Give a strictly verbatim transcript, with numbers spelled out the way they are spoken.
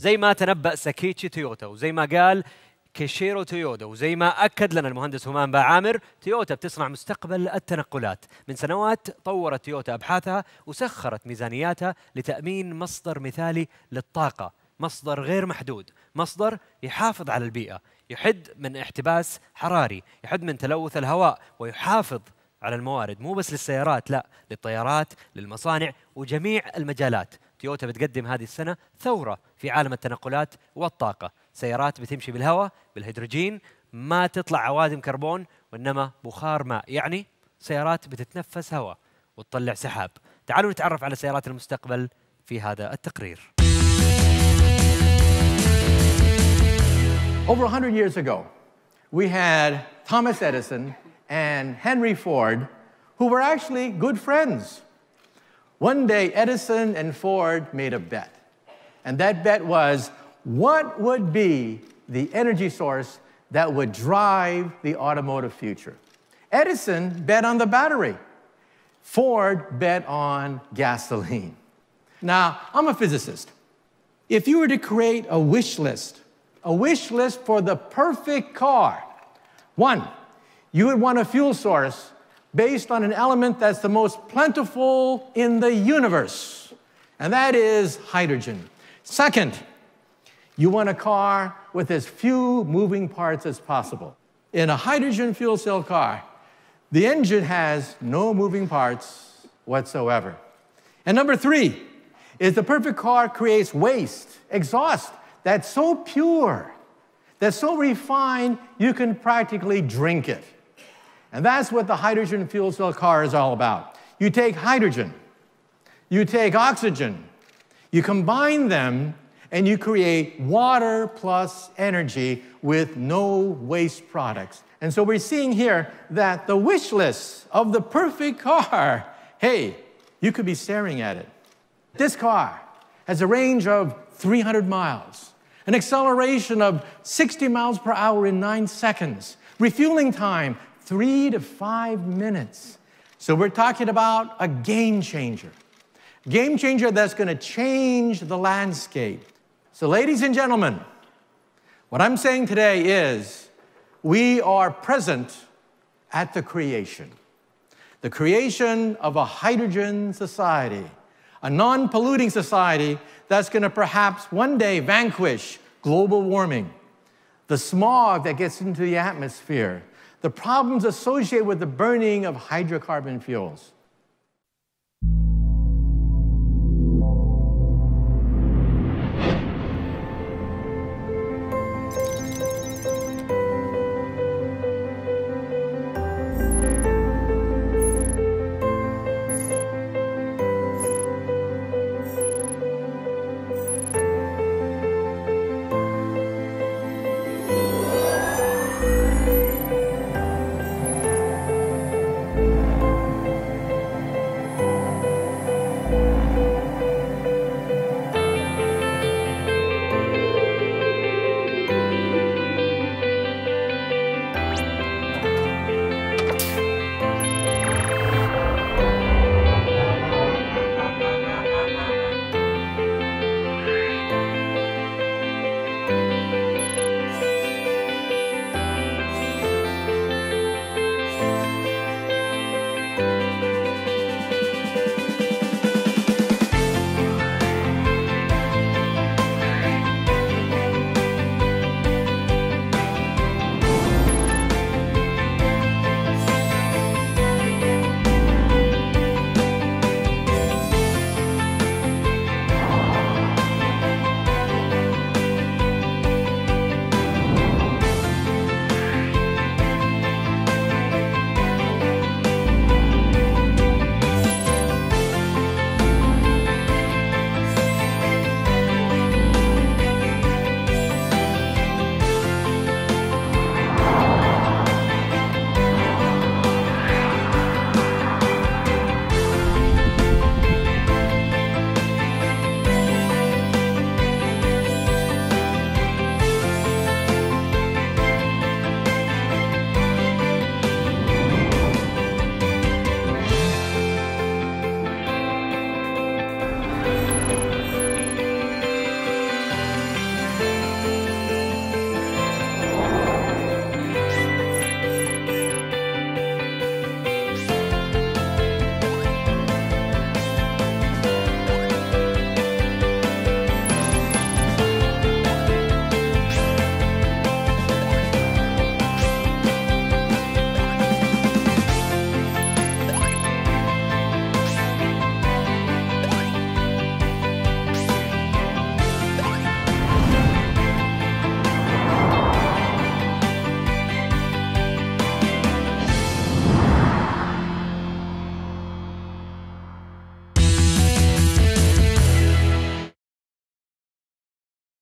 زي ما تنبأ ساكيتشي تويوتا، وزي ما قال كيشيرو تويودا، وزي ما أكد لنا المهندس همام باعامر، تويوتا بتصنع مستقبل التنقلات. من سنوات طورت تويوتا أبحاثها وسخرت ميزانياتها لتأمين مصدر مثالي للطاقة، مصدر غير محدود، مصدر يحافظ على البيئة، يحد من احتباس حراري، يحد من تلوث الهواء، ويحافظ على الموارد، مو بس للسيارات، لا، للطيارات، للمصانع وجميع المجالات. تويوتا بتقدم هذه السنة ثورة في عالم التنقلات والطاقة، سيارات بتمشي بالهواء، بالهيدروجين، ما تطلع عوادم كربون وإنما بخار ماء، يعني سيارات بتتنفس هواء وتطلع سحاب. تعالوا نتعرف على سيارات المستقبل في هذا التقرير. Over one hundred years ago, we had Thomas Edison and Henry Ford, who were actually good friends. One day, Edison and Ford made a bet. And that bet was, what would be the energy source that would drive the automotive future? Edison bet on the battery. Ford bet on gasoline. Now, I'm a physicist. If you were to create a wish list, a wish list for the perfect car, one, you would want a fuel source based on an element that's the most plentiful in the universe, and that is hydrogen. Second, you want a car with as few moving parts as possible. In a hydrogen fuel cell car, the engine has no moving parts whatsoever. And number three is the perfect car creates waste, exhaust, that's so pure, that's so refined, you can practically drink it. And that's what the hydrogen fuel cell car is all about. You take hydrogen, you take oxygen, you combine them, and you create water plus energy with no waste products. And so we're seeing here that the wish list of the perfect car, hey, you could be staring at it. This car has a range of three hundred miles, an acceleration of sixty miles per hour in nine seconds, refueling time three to five minutes. So we're talking about a game changer. Game changer that's going to change the landscape. So ladies and gentlemen, what I'm saying today is we are present at the creation. The creation of a hydrogen society, a non-polluting society that's going to perhaps one day vanquish global warming, the smog that gets into the atmosphere, the problems associated with the burning of hydrocarbon fuels.